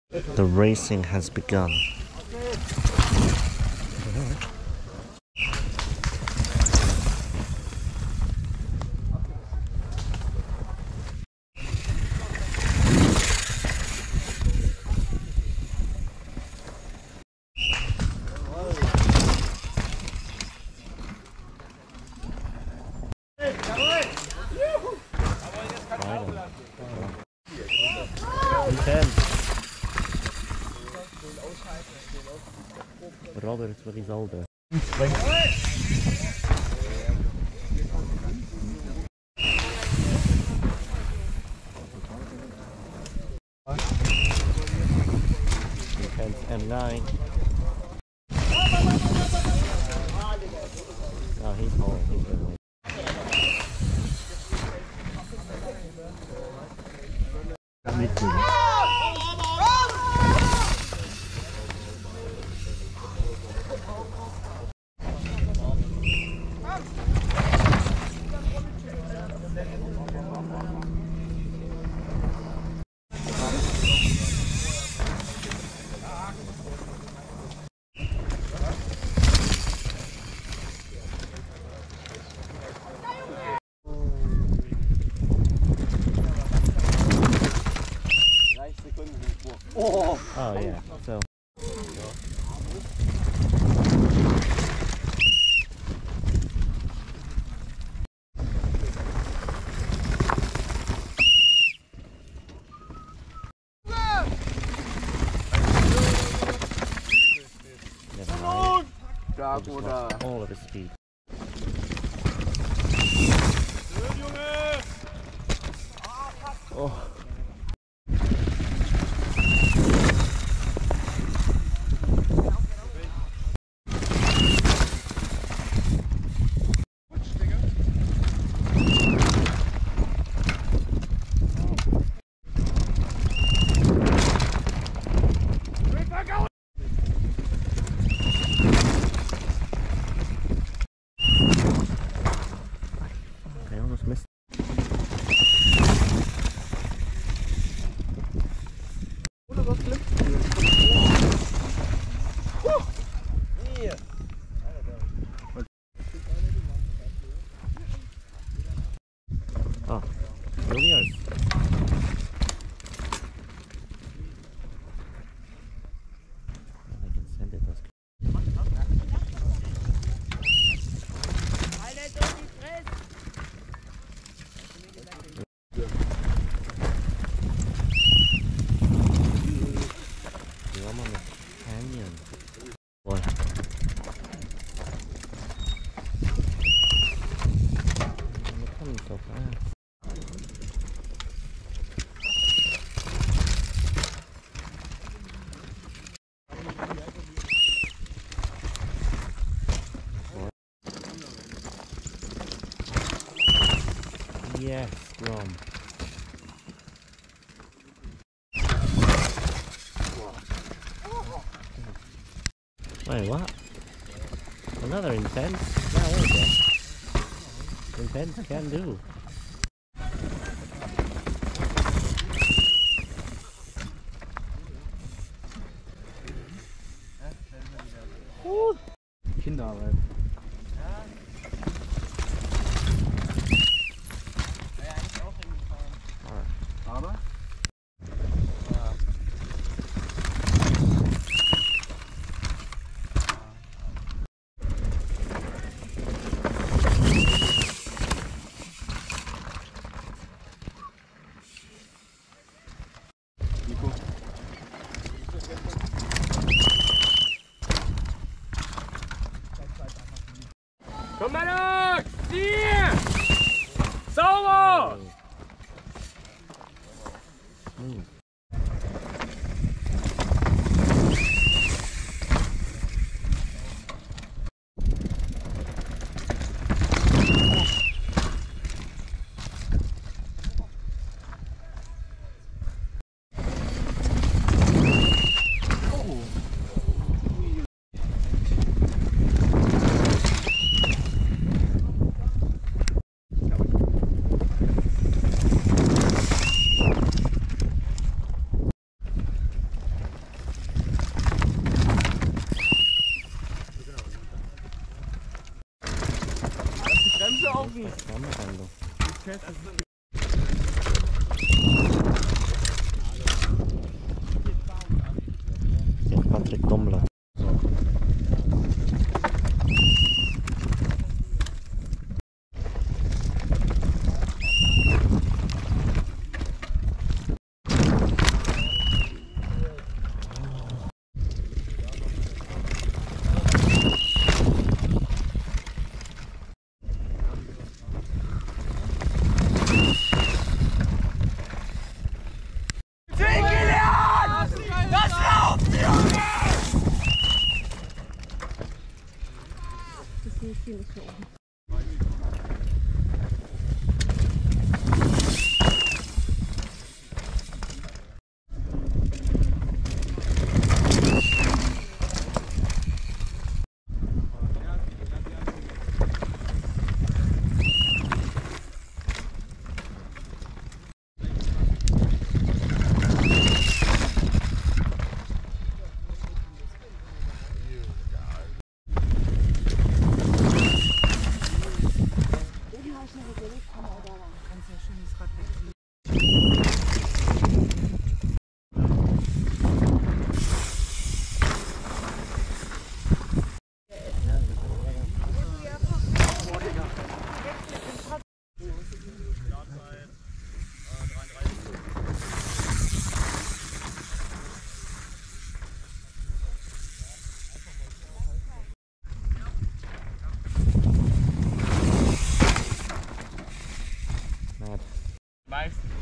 The racing has begun. Robert with his older. Defense M9. Oh, he's home. He's gonna win. Oh yeah, so. All of his speed. Oh. I almost missed. Oh, Williams. I can send it. I'm on the canyon. Boy. They're coming so fast. Yes, Rom. Wait, what? Another intense? No, there we go. Intense can do. Kinderarbeit. Aber? Komm mal nach! Vier! Sauber! fest. Jetzt Patrick Dommler. Meistens.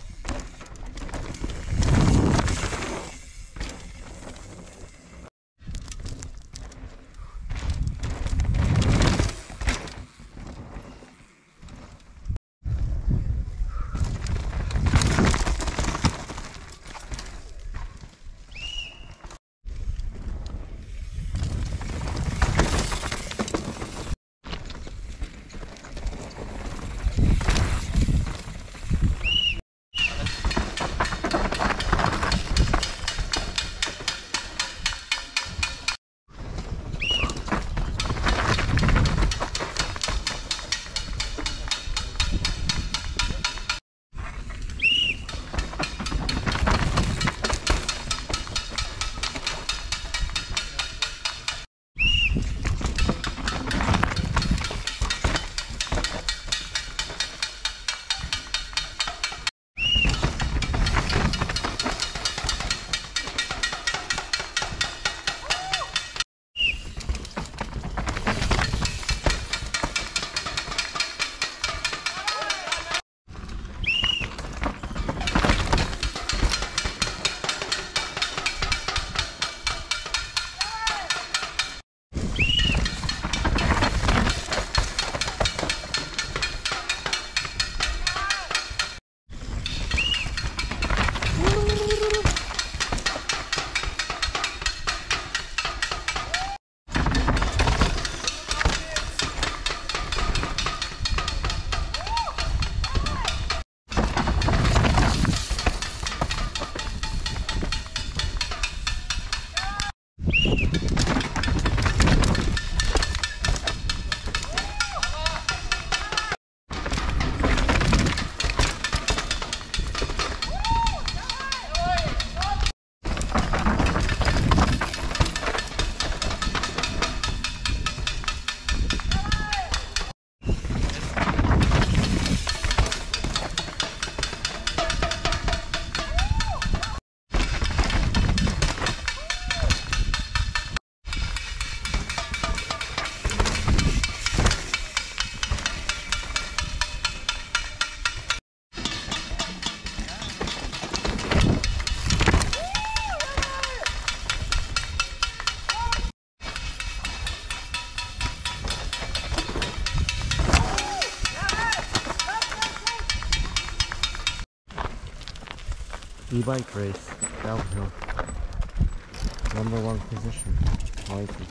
E-bike race, downhill. #1 position, Mighty.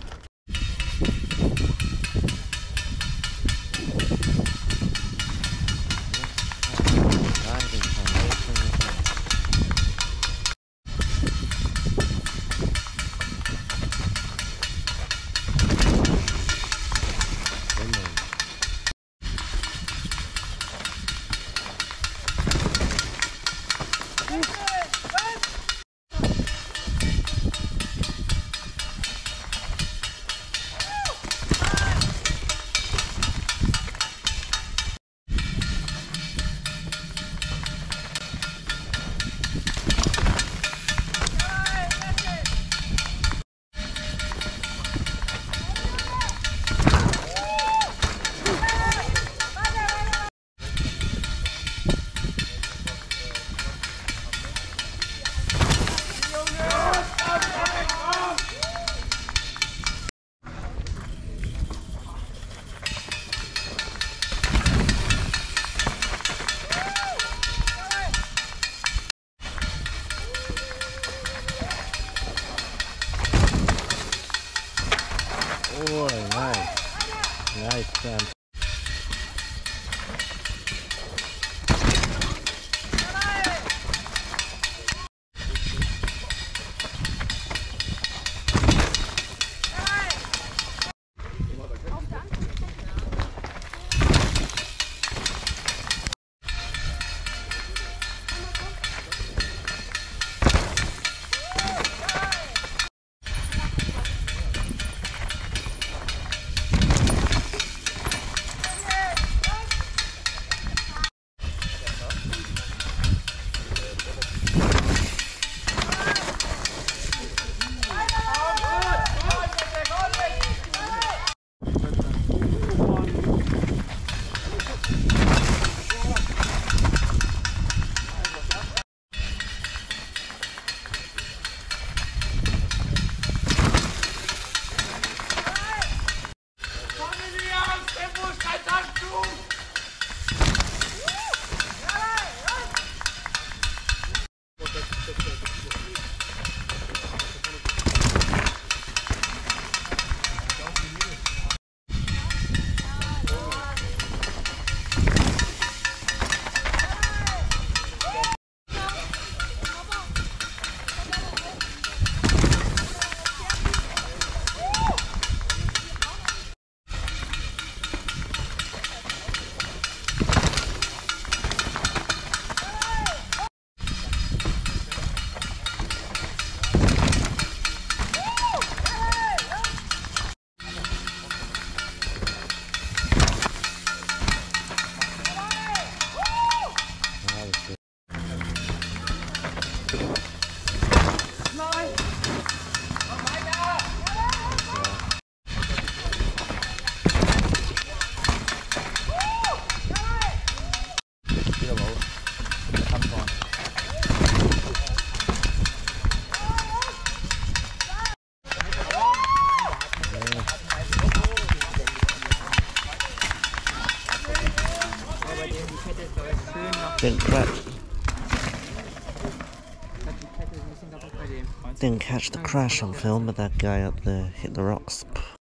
Didn't catch the crash on film, but that guy up there hit the rocks.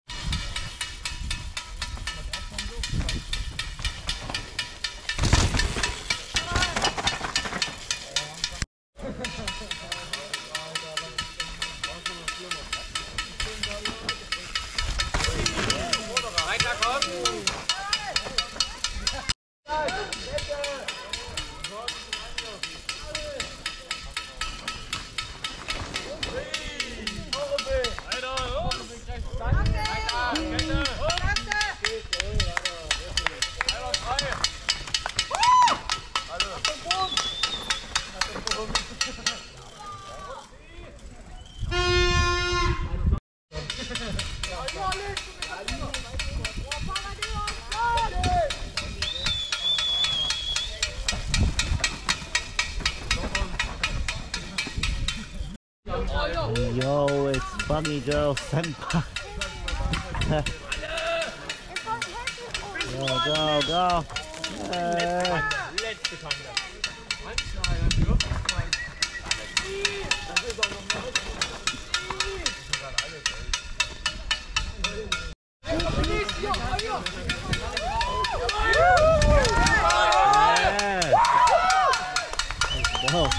Yo, it's Bunny Girl Senpai. Go. Letzte Kante. Let's go.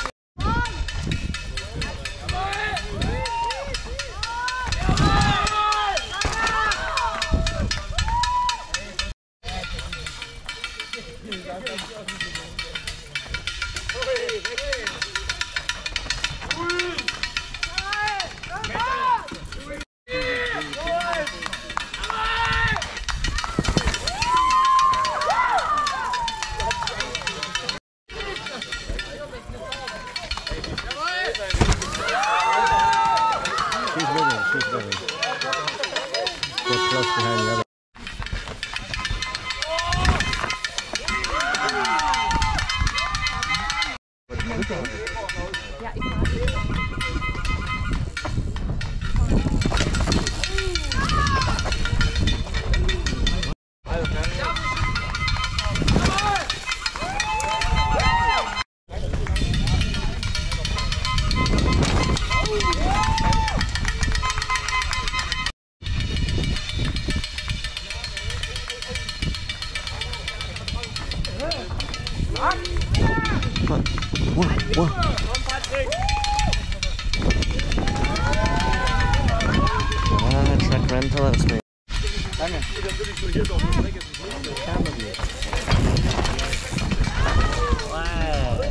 She's winning. Just close behind the other. What? Track rental, that's me. Wow.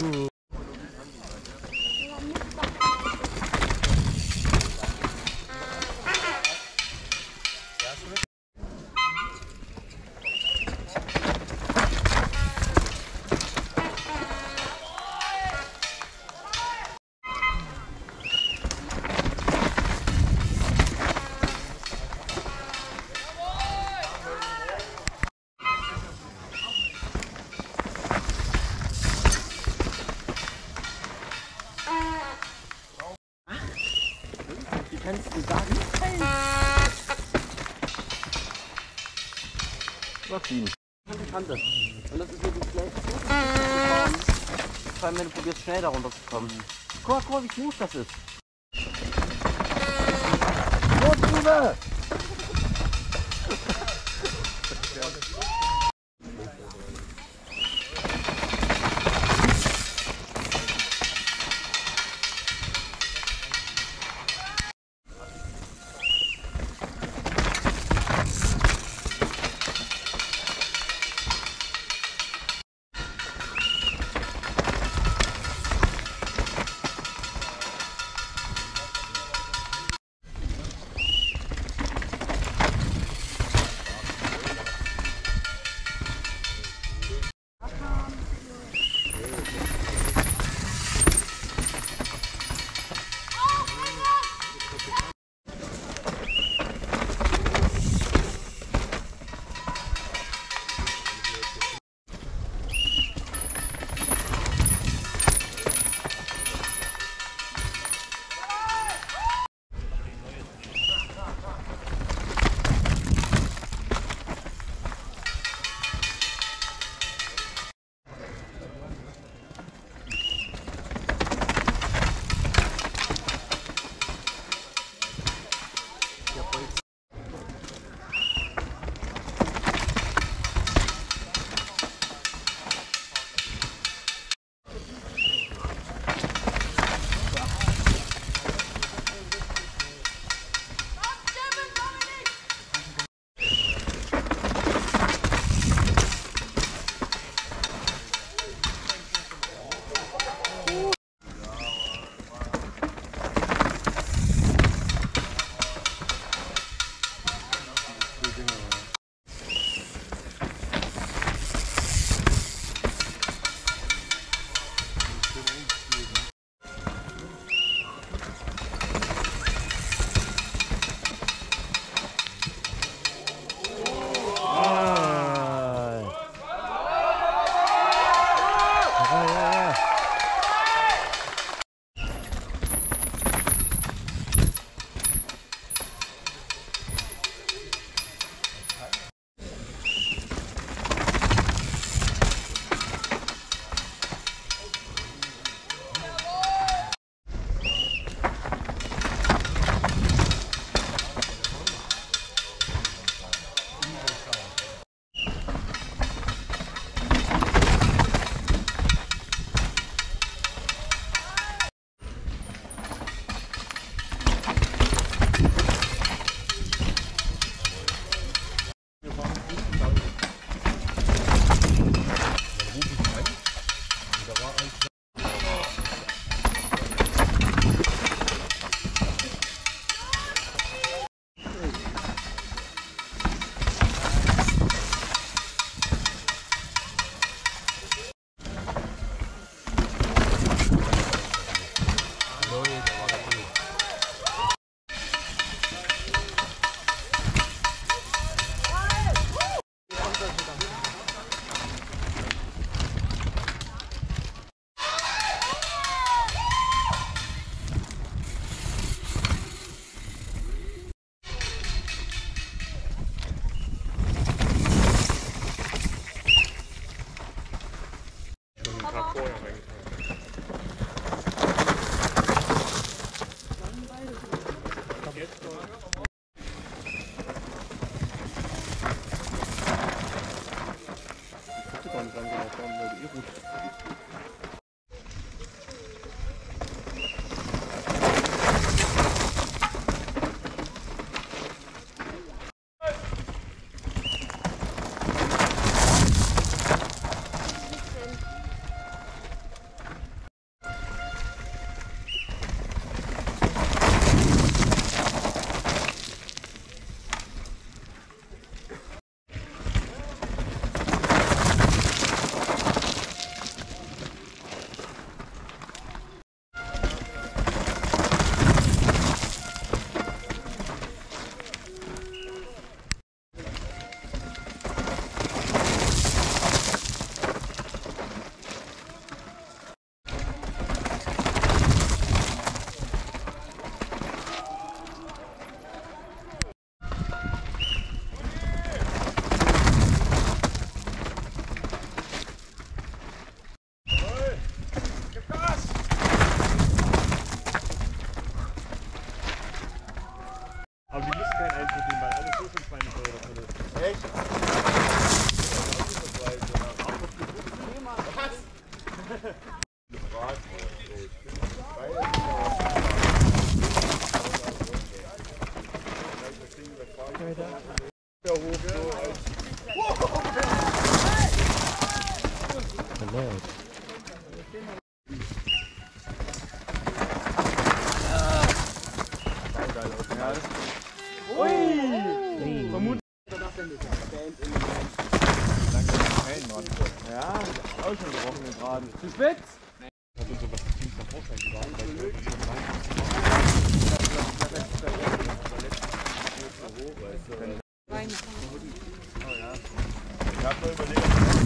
Gut. Kannst du sagen? Martin. Kante. Und das ist wirklich gleich so. Vor allem, wenn du probierst, schnell da runterzukommen. Guck mal, wie smooth das ist. Rotliebe! Ja, auch schon gebrochen gerade. Zu spitz? Ich hab nur überlegt,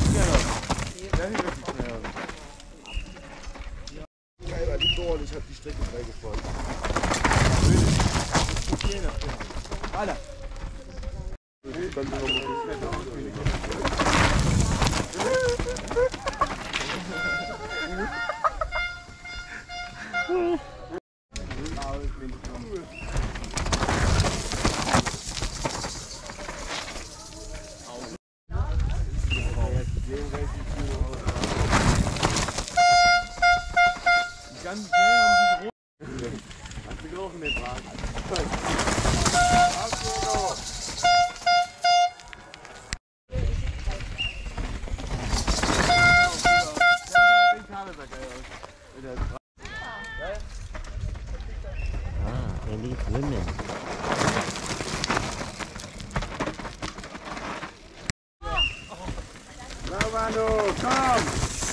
geil, war die Goal, ich hab die Strecke freigefahren. Alter. Ganz schnell haben sie hast du gerochen, den Wagen. Ah, Elite Women. Na Manu, komm!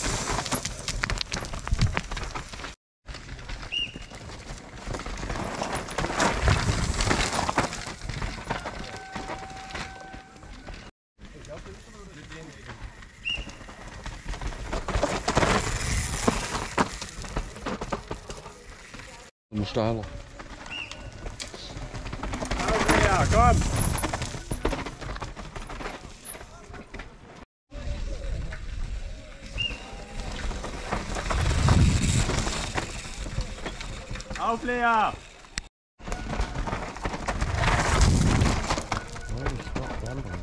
Ein Steiler. Ja, komm! Auf, Lea! Oh, ich mach die andere.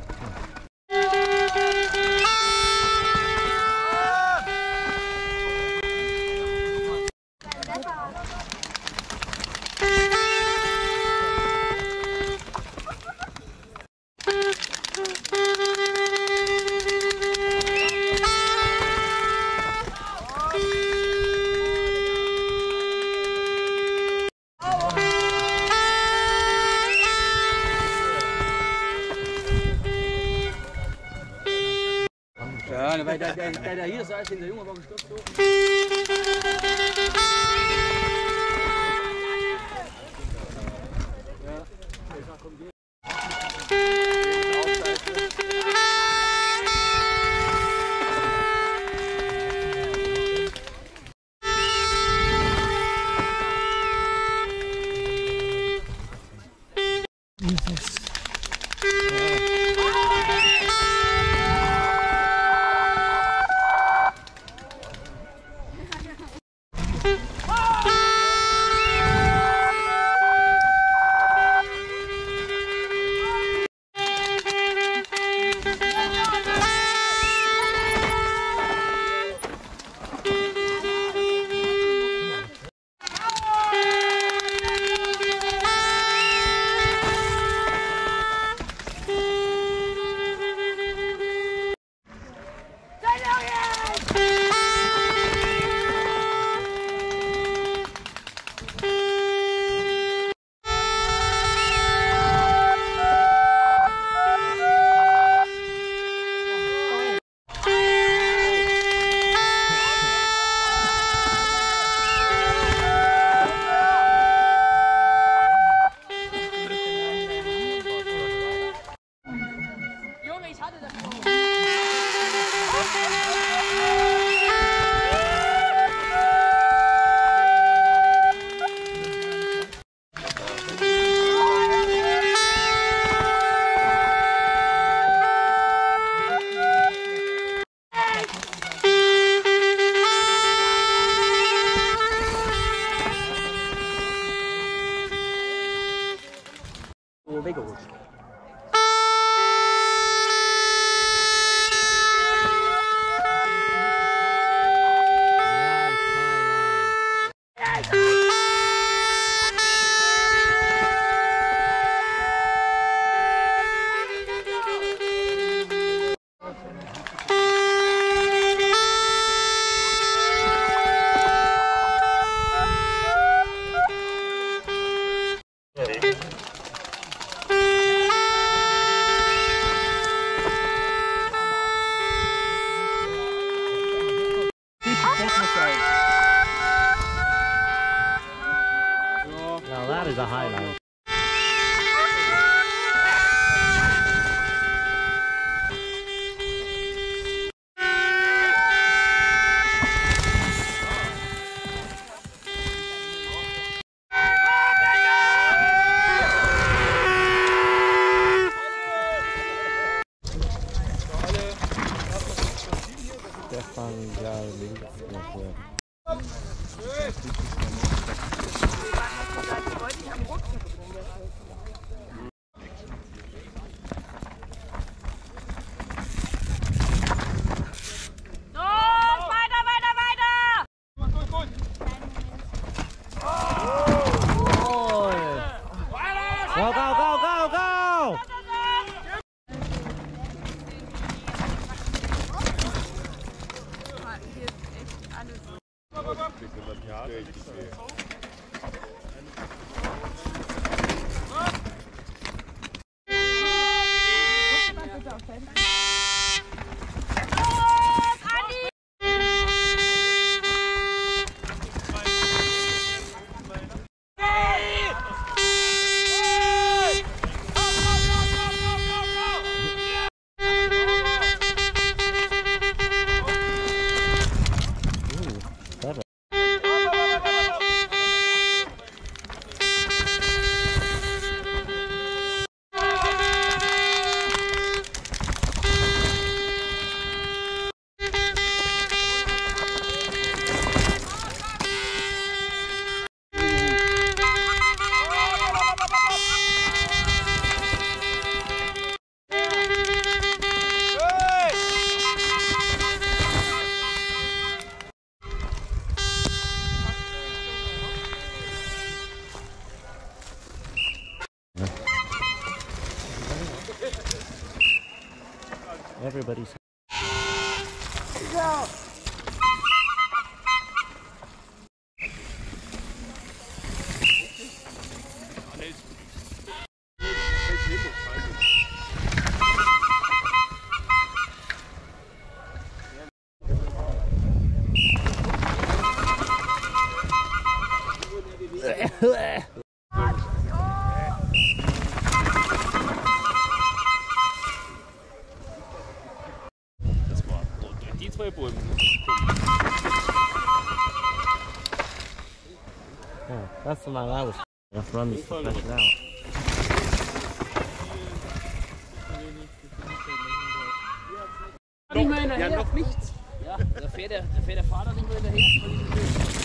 Ja, weil der hier saß, der Junge war gestürzt. Weggerutscht. Ja, ich Now that is a highlight. Ja, links. Go, go, go, go, go! Everybody's. Die zwei Bäume. Yeah, that's the line I was. Just run this to flesh it out. Nicht mehr hinterher. Ja, noch nichts. Ja, da fährt der Vater nicht mehr hinterher.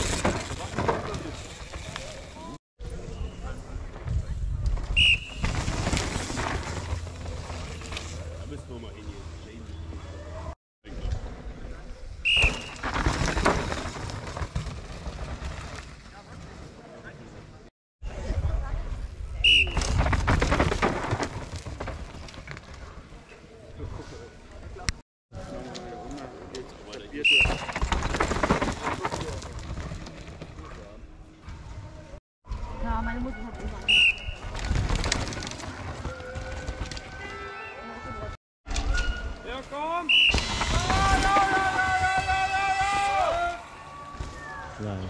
Da müssen wir mal hin hier. Ja, meine Mutter hat immer. Ja, komm! Nice.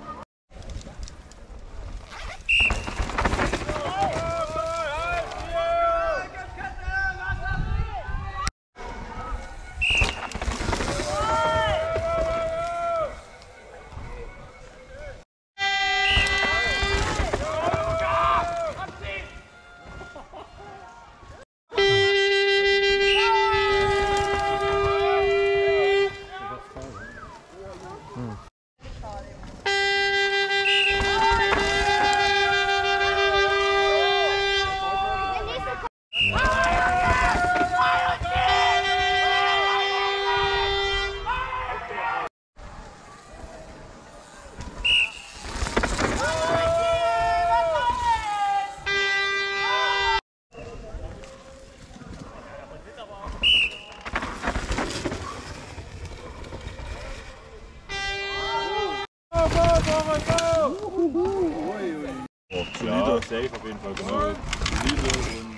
Solider, safe auf jeden Fall, genau. Solide und...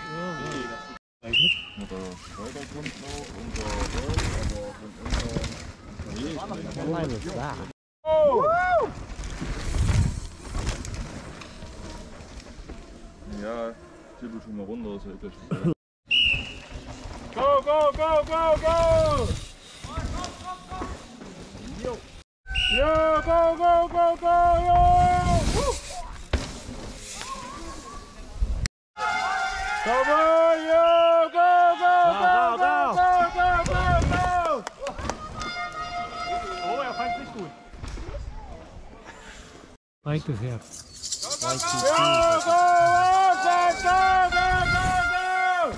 Der Steuer kommt noch und der Wolf, aber von unten What line was that? Ja, tippel schon mal runter, ist ja gleich vorbei. Go, go, go, go, go! Yo, go, go, go, go, yo! Woo! Come on, yo! Go, go, go, go, go, go, go, go! Oh, er fängt nicht gut. Like this here. Go, go, go, go, go, go!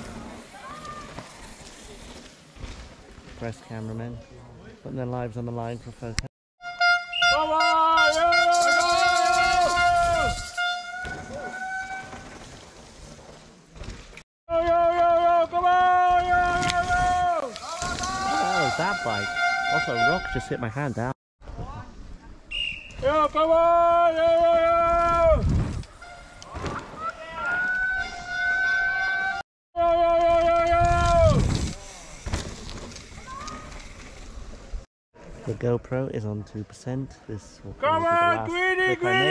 Press cameramen. Putting their lives on the line for photo. Come on, yo! Yo, yo, yo, yo, come on, yo, yo, yo! Oh, that bike. Also, a rock just hit my hand out. Yo, come on, yo, yo, yo! Yo, yo, yo, yo, yo! The GoPro is on 2%. This will Come probably be the on, last greedy, clip I make.